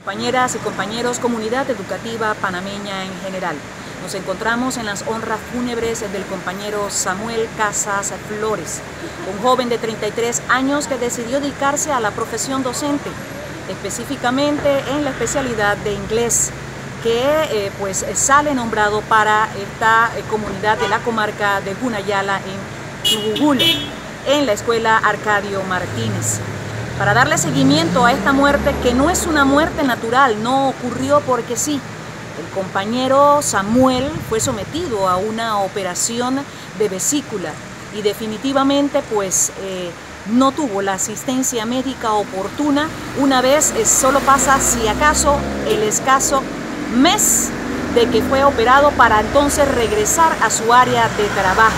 Compañeras y compañeros, comunidad educativa panameña en general. Nos encontramos en las honras fúnebres del compañero Samuel Casas Flores, un joven de 33 años que decidió dedicarse a la profesión docente, específicamente en la especialidad de inglés, que pues sale nombrado para esta comunidad de la comarca de Gunayala en Tubugul, en la escuela Arcadio Martínez. Para darle seguimiento a esta muerte, que no es una muerte natural, no ocurrió porque sí. El compañero Samuel fue sometido a una operación de vesícula y definitivamente pues no tuvo la asistencia médica oportuna. Una vez solo pasa si acaso el escaso mes de que fue operado para entonces regresar a su área de trabajo.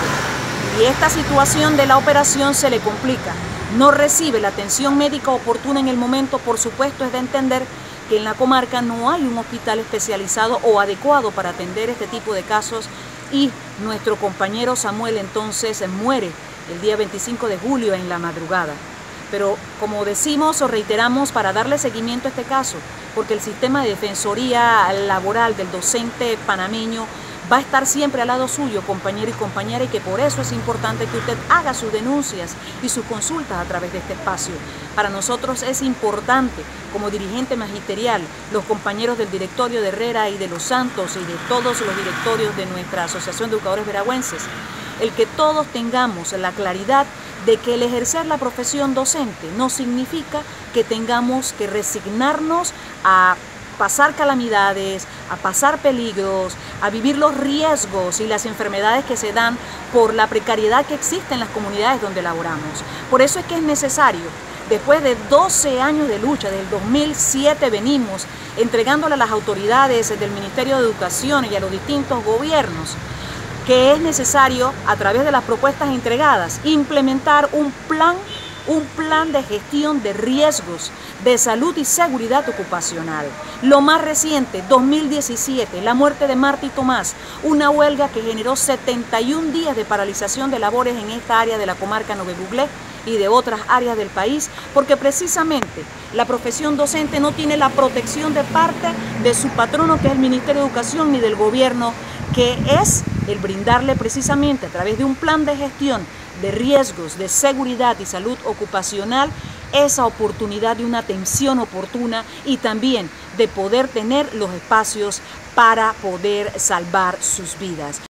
Y esta situación de la operación se le complica. No recibe la atención médica oportuna en el momento. Por supuesto, es de entender que en la comarca no hay un hospital especializado o adecuado para atender este tipo de casos, y nuestro compañero Samuel entonces muere el día 25 de julio en la madrugada. Pero como decimos o reiteramos, para darle seguimiento a este caso, porque el sistema de defensoría laboral del docente panameño va a estar siempre al lado suyo, compañero y compañera, y que por eso es importante que usted haga sus denuncias y sus consultas a través de este espacio. Para nosotros es importante, como dirigente magisterial, los compañeros del directorio de Herrera y de Los Santos y de todos los directorios de nuestra Asociación de Educadores Veragüenses, el que todos tengamos la claridad de que el ejercer la profesión docente no significa que tengamos que resignarnos a pasar calamidades, a pasar peligros, a vivir los riesgos y las enfermedades que se dan por la precariedad que existe en las comunidades donde laboramos. Por eso es que es necesario, después de 12 años de lucha, del 2007 venimos entregándole a las autoridades del Ministerio de Educación y a los distintos gobiernos, que es necesario, a través de las propuestas entregadas, implementar un plan de gestión de riesgos de salud y seguridad ocupacional. Lo más reciente, 2017, la muerte de Marta y Tomás, una huelga que generó 71 días de paralización de labores en esta área de la comarca Nové Buglé y de otras áreas del país, porque precisamente la profesión docente no tiene la protección de parte de su patrono, que es el Ministerio de Educación, ni del gobierno, que es el brindarle precisamente a través de un plan de gestión de riesgos, de seguridad y salud ocupacional, esa oportunidad de una atención oportuna y también de poder tener los espacios para poder salvar sus vidas.